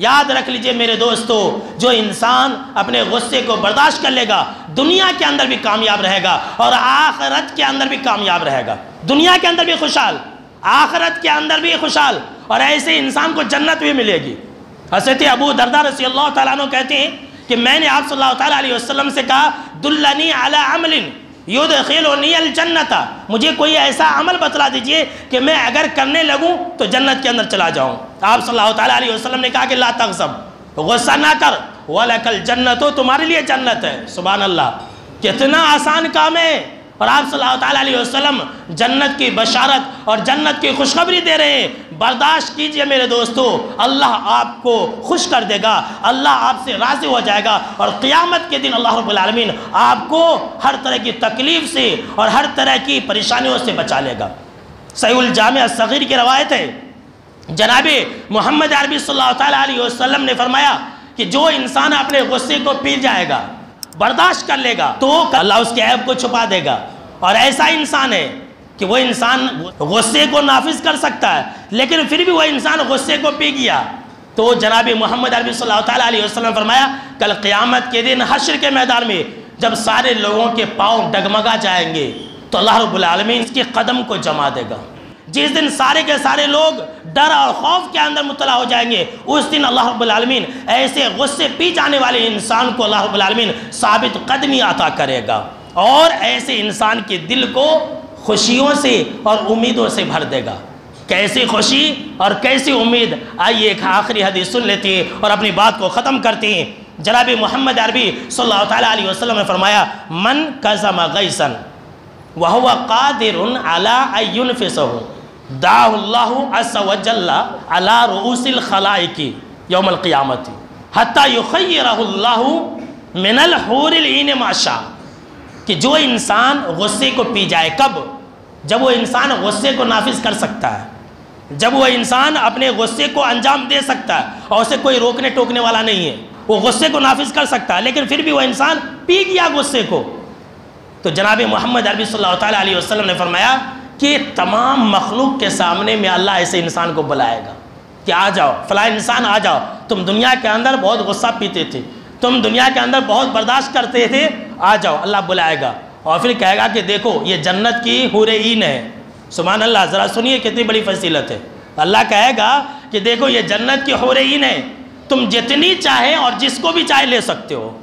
یاد رکھ لیجئے میرے دوستو، جو انسان اپنے غصے کو برداشت کر لے گا دنیا کے اندر بھی کامیاب رہے گا اور آخرت کے اندر بھی کامیاب رہے گا، دنیا کے اندر بھی خوشحال، آخرت کے اندر بھی خوشحال، اور ایسے انسان کو جنت بھی ملے گی۔ حضرت ابو درداء رضی اللہ تعالیٰ عنہ کہتے ہیں کہ میں نے آپ صلی اللہ تعالیٰ علیہ وسلم سے کہا دلنی علی عمل یدخلنی الجنت، مجھے کوئی ایسا عمل بتلا دیجئے کہ میں اگر کرنے لگوں تو جنت کے اندر چلا جاؤں۔ آپ صلی اللہ تعالیٰ علیہ وسلم نے کہا کہ لا تغضب، غصہ نہ کر، وَلَكَ الْجَنَّةُ، تمہارے لیے جنت ہے۔ سبحان اللہ، کتنا آسان کام ہے، اور آپ صلی اللہ تعالیٰ علیہ وسلم جنت کی بشارت اور جنت کی خوشخبری دے رہے ہیں۔ برداشت کیجئے میرے دوستو، اللہ آپ کو خوش کر دے گا، اللہ آپ سے راضی ہو جائے گا، اور قیامت کے دن اللہ رب العالمین آپ کو ہر طرح کی تکلیف سے اور ہر طرح کی پریشانیوں سے بچا لے گا۔ صحیح الجامع الصغیر کی روایت ہے، جناب محمد عربی صلی اللہ تعالیٰ علیہ وسلم نے فرمایا کہ جو انسان اپنے غصے کو پی جائے گا، برداشت کر لے گا، تو اللہ اس کے عیب کو چھپا دے گا۔ اور ایسا انسان ہے کہ وہ انسان غصے کو نافذ کر سکتا ہے، لیکن پھر بھی وہ انسان غصے کو پی گیا، تو جناب محمد عربی صلی اللہ تعالیٰ علیہ وسلم فرمایا کل قیامت کے دن حشر کے میدان میں جب سارے لوگوں کے پاؤں ڈگمگا جائیں گے تو اللہ رب العالمین اس کے قدم کو جما دے گا۔ جس دن سارے کے سارے لوگ ڈر اور خوف کے اندر مبتلا ہو جائیں گے، اس دن اللہ رب العالمین ایسے غصے پی جانے والے انسان کو اللہ رب العالمین ثابت قدمی عطا کرے گا، اور ایسے انسان کے دل کو خوشیوں سے اور امیدوں سے بھر دے گا۔ کیسی خوشی اور کیسی امید، آئیے ایک آخری حدیث سن لیتے ہیں اور اپنی بات کو ختم کرتے ہیں۔ جناب محمد عربی صلی اللہ تعالیٰ علیہ وسلم نے فرمایا من کظم غیظا وهو قادر على ان ينفسه دعاه الله عز وجل على رؤوس الخلائق يوم القيامة حتى يخيره الله من الحور العين ما شاء، کہ جو انسان غصے کو پی جائے، کب؟ جب وہ انسان غصے کو نافذ کر سکتا ہے، جب وہ انسان اپنے غصے کو انجام دے سکتا ہے اور اسے کوئی روکنے ٹوکنے والا نہیں ہے، وہ غصے کو نافذ کر سکتا ہے، لیکن پھر بھی وہ انسان پی گیا غصے کو، تو جناب محمد عربی صلی اللہ تعالیٰ علیہ وسلم نے فرمایا کہ تمام مخلوق کے سامنے میں اللہ ایسے انسان کو بلائے گا کہ آ جاؤ فلاں انسان، آ جاؤ، تم دنیا کے اندر بہت غصہ پیتے تھے، تم دنیا کے اندر بہت برداشت کرتے تھے، آ جاؤ۔ اللہ بلائے گا اور پھر کہے گا کہ دیکھو یہ جنت کی حور عین ہے۔ سبحان اللہ، ذرا سنیے کتنی بڑی فضیلت ہے۔ اللہ کہے گا کہ دیکھو یہ جنت کی حور عین ہے، تم جتنی چاہے اور جس کو بھی چاہے لے سکتے ہو،